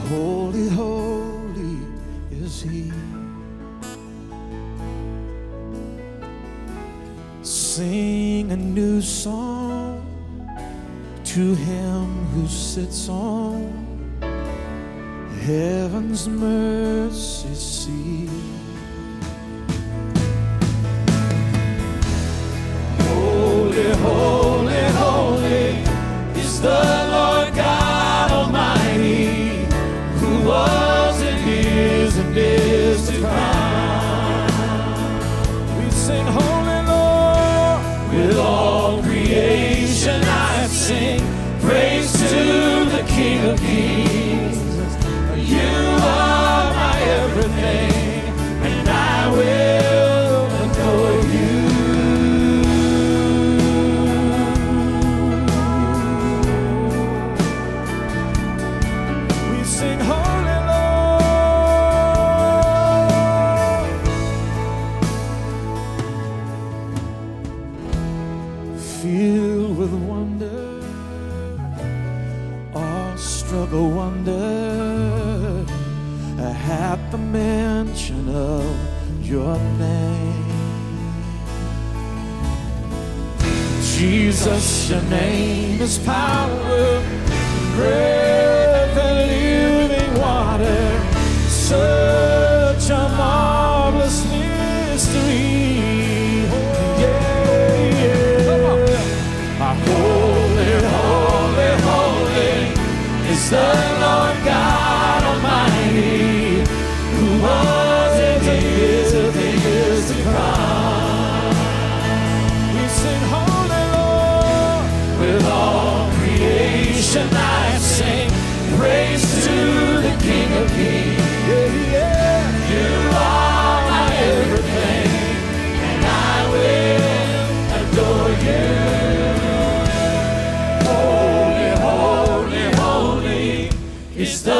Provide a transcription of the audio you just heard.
Holy, holy is He. Sing a new song to Him who sits on heaven's mercy seat. Holy, holy, holy is the Lord God Almighty, who was and is to come. We sing, Holy Lord, with all creation I sing praise to the King of Kings. You are my everything, and I will adore you. We sing, Holy Lord. Filled with wonder, awestruck wonder, at the mention of your name. Jesus, your name is power, breath and living water, such a marvelous mystery. Yeah, yeah. Holy, holy, holy is the Lord God Almighty, who was and is to come. We sing, Holy Lord, with all creation I sing praise to the King of Kings. Yeah, yeah. You are my everything, and I will adore you. Holy, holy, holy is the